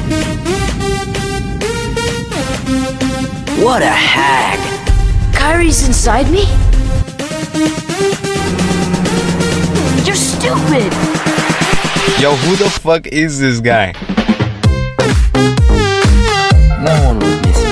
What a hag! Kyrie's inside me? You're stupid! Yo, who the fuck is this guy? No one would miss